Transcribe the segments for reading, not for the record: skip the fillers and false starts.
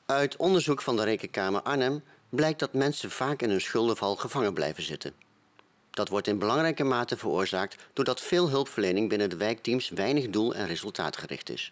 Uit onderzoek van de Rekenkamer Arnhem blijkt dat mensen vaak in hun schuldenval gevangen blijven zitten. Dat wordt in belangrijke mate veroorzaakt doordat veel hulpverlening binnen de wijkteams weinig doel- en resultaatgericht is.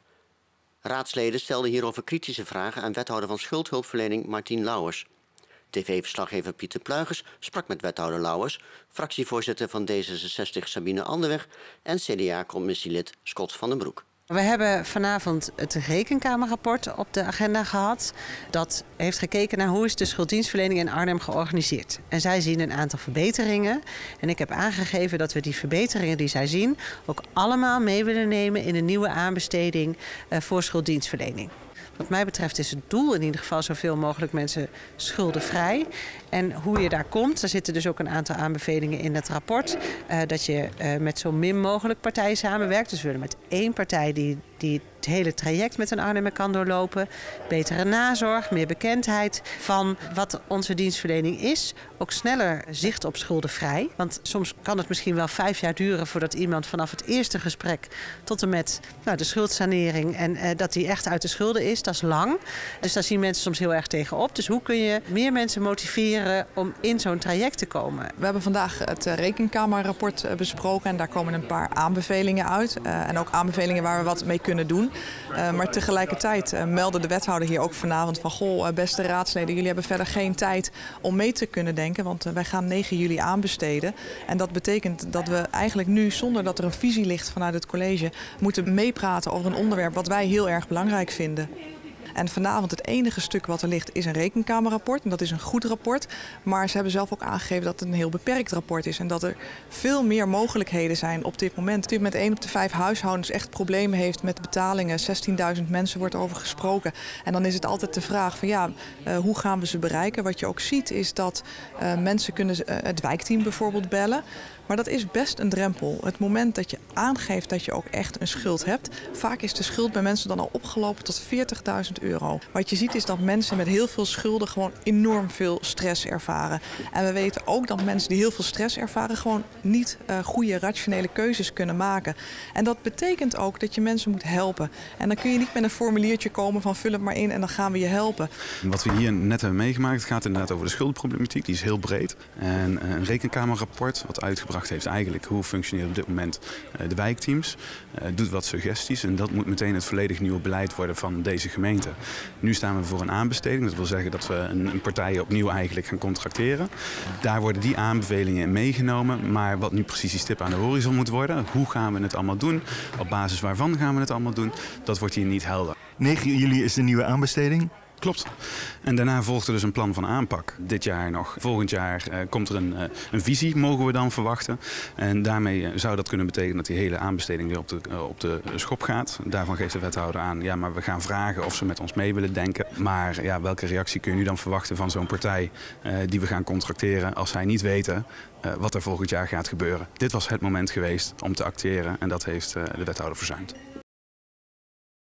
Raadsleden stelden hierover kritische vragen aan wethouder van schuldhulpverlening Martien Lauwers. TV-verslaggever Pieter Pluijgers sprak met wethouder Lauwers, fractievoorzitter van D66 Sabine Anderweg en CDA-commissielid Scott van den Broek. We hebben vanavond het Rekenkamerrapport op de agenda gehad. Dat heeft gekeken naar hoe is de schulddienstverlening in Arnhem georganiseerd. En zij zien een aantal verbeteringen. En ik heb aangegeven dat we die verbeteringen die zij zien ook allemaal mee willen nemen in een nieuwe aanbesteding voor schulddienstverlening. Wat mij betreft is het doel in ieder geval zoveel mogelijk mensen schuldenvrij. En hoe je daar komt, daar zitten dus ook een aantal aanbevelingen in het rapport. Dat je met zo min mogelijk partijen samenwerkt. Dus we willen met één partij die het hele traject met een Arnhemmer kan doorlopen. Betere nazorg, meer bekendheid van wat onze dienstverlening is. Ook sneller zicht op schuldenvrij. Want soms kan het misschien wel 5 jaar duren voordat iemand vanaf het eerste gesprek tot en met de schuldsanering en dat die echt uit de schulden is. Dat is lang. Dus daar zien mensen soms heel erg tegenop. Dus hoe kun je meer mensen motiveren om in zo'n traject te komen? We hebben vandaag het Rekenkamerrapport besproken en daar komen een paar aanbevelingen uit. En ook aanbevelingen waar we wat mee kunnen doen. Maar tegelijkertijd meldde de wethouder hier ook vanavond van goh, beste raadsleden, jullie hebben verder geen tijd om mee te kunnen denken, want wij gaan 9 juli aanbesteden. En dat betekent dat we eigenlijk nu, zonder dat er een visie ligt vanuit het college, moeten meepraten over een onderwerp wat wij heel erg belangrijk vinden. En vanavond het enige stuk wat er ligt is een rekenkamerrapport. En dat is een goed rapport. Maar ze hebben zelf ook aangegeven dat het een heel beperkt rapport is. En dat er veel meer mogelijkheden zijn op dit moment. Op dit moment 1 op de 5 huishoudens echt problemen heeft met betalingen. 16.000 mensen wordt over gesproken. En dan is het altijd de vraag van hoe gaan we ze bereiken? Wat je ook ziet is dat mensen kunnen het wijkteam bijvoorbeeld bellen. Maar dat is best een drempel. Het moment dat je aangeeft dat je ook echt een schuld hebt. Vaak is de schuld bij mensen dan al opgelopen tot €40.000. Wat je ziet is dat mensen met heel veel schulden gewoon enorm veel stress ervaren. En we weten ook dat mensen die heel veel stress ervaren gewoon niet goede rationele keuzes kunnen maken. En dat betekent ook dat je mensen moet helpen. En dan kun je niet met een formuliertje komen van vul het maar in en dan gaan we je helpen. Wat we hier net hebben meegemaakt gaat inderdaad over de schuldenproblematiek. Die is heel breed. En een rekenkamerrapport wat uitgebracht heeft eigenlijk hoe functioneren op dit moment de wijkteams. Doet wat suggesties en dat moet meteen het volledig nieuwe beleid worden van deze gemeente. Nu staan we voor een aanbesteding. Dat wil zeggen dat we een partij opnieuw eigenlijk gaan contracteren. Daar worden die aanbevelingen in meegenomen. Maar wat nu precies die stip aan de horizon moet worden, hoe gaan we het allemaal doen? Op basis waarvan gaan we het allemaal doen? Dat wordt hier niet helder. 9 juli is de nieuwe aanbesteding. Klopt. En daarna volgt er dus een plan van aanpak. Dit jaar nog. Volgend jaar komt er een visie, mogen we dan verwachten. En daarmee zou dat kunnen betekenen dat die hele aanbesteding weer op de schop gaat. Daarvan geeft de wethouder aan, maar we gaan vragen of ze met ons mee willen denken. Maar welke reactie kun je nu dan verwachten van zo'n partij die we gaan contracteren als zij niet weten wat er volgend jaar gaat gebeuren? Dit was het moment geweest om te acteren en dat heeft de wethouder verzuimd.